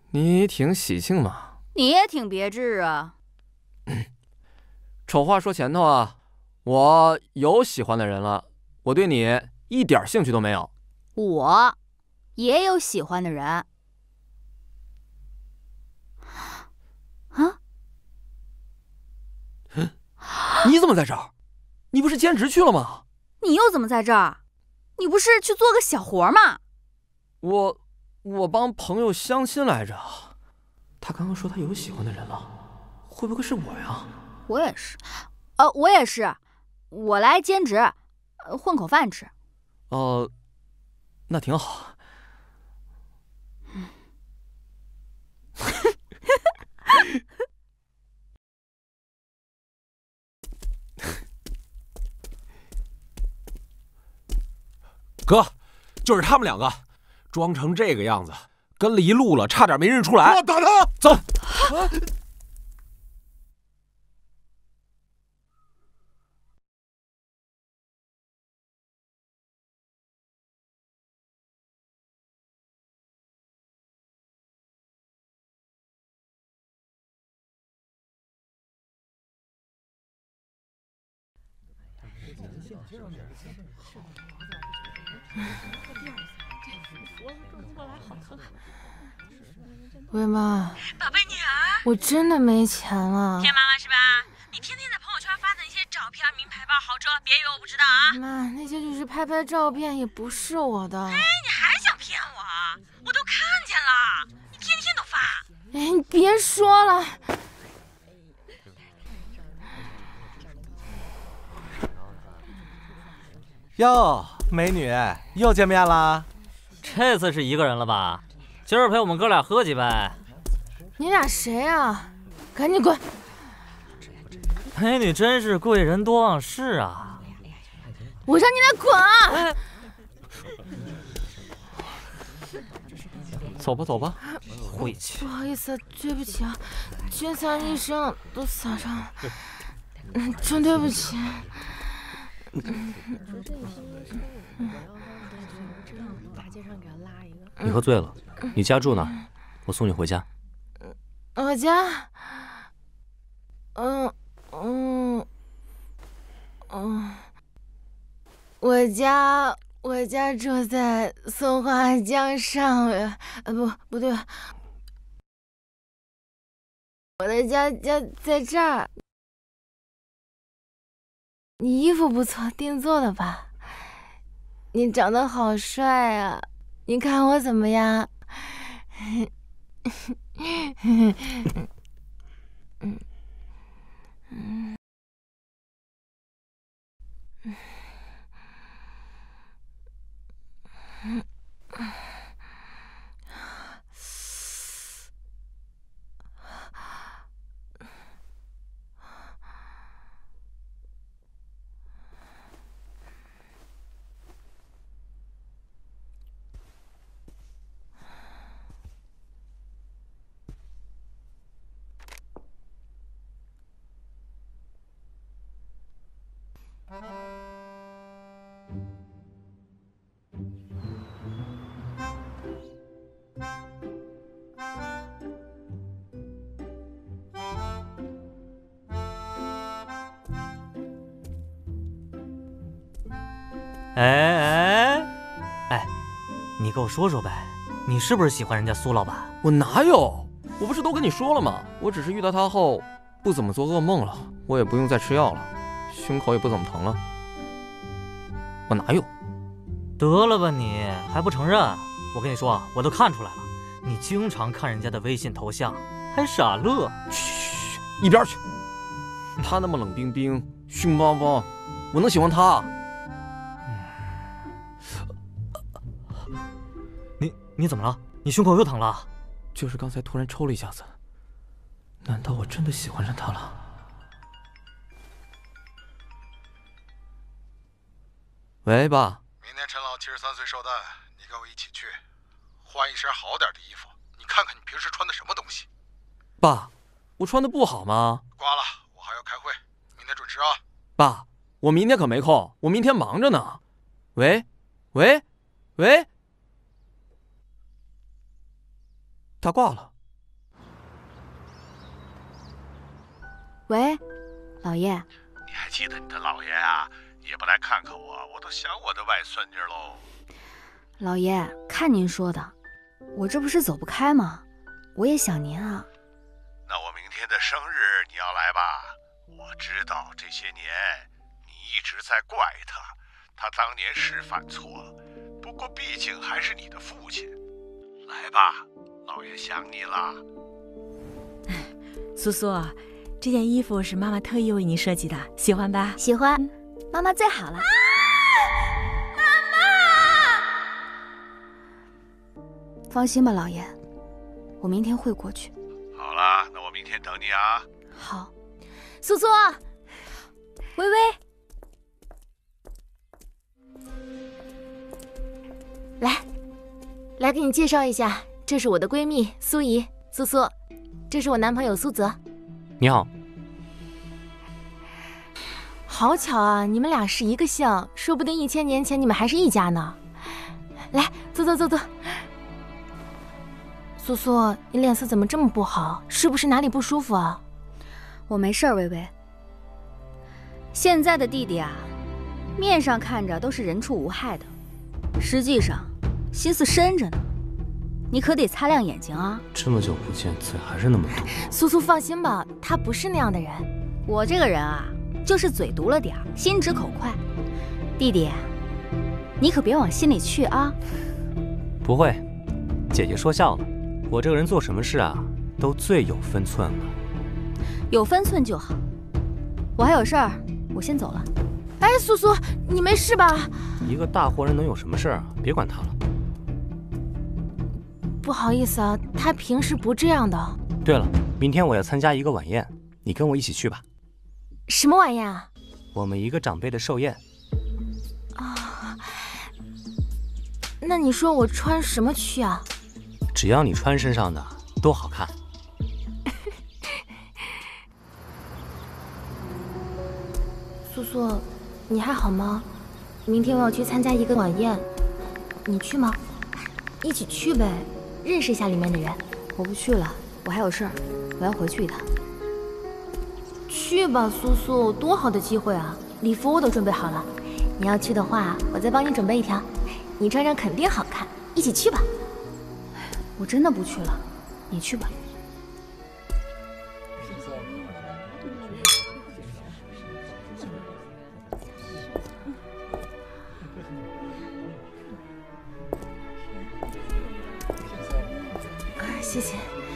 你挺喜庆嘛。 你也挺别致啊。 丑话说前头啊，我有喜欢的人了，我对你一点兴趣都没有。 我也有喜欢的人。啊？ 你怎么在这儿？你不是兼职去了吗？ 你又怎么在这儿？你不是去做个小活吗？ 我帮朋友相亲来着。他刚刚说他有喜欢的人了，会不会是我呀？ 我也是，我也是，我来兼职，混口饭吃。 那挺好。 哥，就是他们两个，装成这个样子，跟了一路了，差点没认出来。 打他！ 走。 喂妈， 宝贝女儿， 我真的没钱了。 骗妈妈是吧？你天天在朋友圈发的那些照片，名牌包、豪车，别以为我不知道啊！ 妈，那些就是拍拍照片，也不是我的。 哎，你还想骗我？我都看见了，你天天都发。 哎，你别说了。 哟，美女，又见面啦！ 这次是一个人了吧？今儿陪我们哥俩喝几杯。 你俩谁啊？赶紧滚！ 美女真是贵人多忘事啊！ 我让你俩滚啊！ 走吧，走吧。 晦气。 不好意思，对不起啊，君伞一生都洒上了，真对不起。 你喝醉了，你家住哪儿？我送你回家。 我家，我家住在松花江上，不对，我的家在这儿。你衣服不错，定做的吧？你长得好帅啊！你看我怎么样？ 哎，你给我说说呗，你是不是喜欢人家苏老板？ 我哪有？我不是都跟你说了吗？我只是遇到他后不怎么做噩梦了，我也不用再吃药了，胸口也不怎么疼了。我哪有？ 得了吧你，还不承认？我跟你说，我都看出来了，你经常看人家的微信头像，还傻乐。 嘘，一边去！他那么冷冰冰、凶巴巴，我能喜欢他？ 你怎么了？你胸口又疼了？ 就是刚才突然抽了一下子。难道我真的喜欢上他了？喂，爸。 明天陈老73岁寿诞，你跟我一起去，换一身好点的衣服。你看看你平时穿的什么东西。 爸，我穿的不好吗？ 挂了，我还要开会，明天准时啊。 爸，我明天可没空，我明天忙着呢。喂，喂，喂。他挂了。 喂，老爷。 你还记得你的姥爷啊？也不来看看我，我都想我的外孙女喽。 老爷，看您说的，我这不是走不开吗？我也想您啊。 那我明天的生日你要来吧？我知道这些年你一直在怪他，他当年是犯错了，不过毕竟还是你的父亲。来吧，老爷想你了。 苏苏，这件衣服是妈妈特意为你设计的，喜欢吧？ 喜欢，妈妈最好了。 妈妈， 放心吧，老爷，我明天会过去。 好了，那我明天等你啊。 好。 苏苏， 微微， 来给你介绍一下，这是我的闺蜜苏怡，苏苏，这是我男朋友苏泽。 你好。 好巧啊，你们俩是一个姓，说不定1000年前你们还是一家呢。来，坐。苏苏，你脸色怎么这么不好？是不是哪里不舒服啊？ 我没事儿，微微。现在的弟弟啊，面上看着都是人畜无害的，实际上心思深着呢。你可得擦亮眼睛啊！ 这么久不见，嘴还是那么毒。 苏苏放心吧，他不是那样的人。 我这个人啊，就是嘴毒了点儿，心直口快。弟弟，你可别往心里去啊。 不会，姐姐说笑了。我这个人做什么事啊，都最有分寸了。 有分寸就好。我还有事儿，我先走了。 哎，苏苏，你没事吧？ 一个大活人能有什么事啊？别管他了。 不好意思啊，他平时不这样的。 对了，明天我要参加一个晚宴，你跟我一起去吧。 什么晚宴啊？ 我们一个长辈的寿宴。 啊，那你说我穿什么去啊？ 只要你穿身上的都好看。 苏苏，你还好吗？明天我要去参加一个晚宴，你去吗？一起去呗，认识一下里面的人。 我不去了，我还有事儿，我要回去一趟。 去吧，苏苏，多好的机会啊！礼服我都准备好了，你要去的话，我再帮你准备一条，你穿上肯定好看。一起去吧。 我真的不去了，你去吧。 谢谢。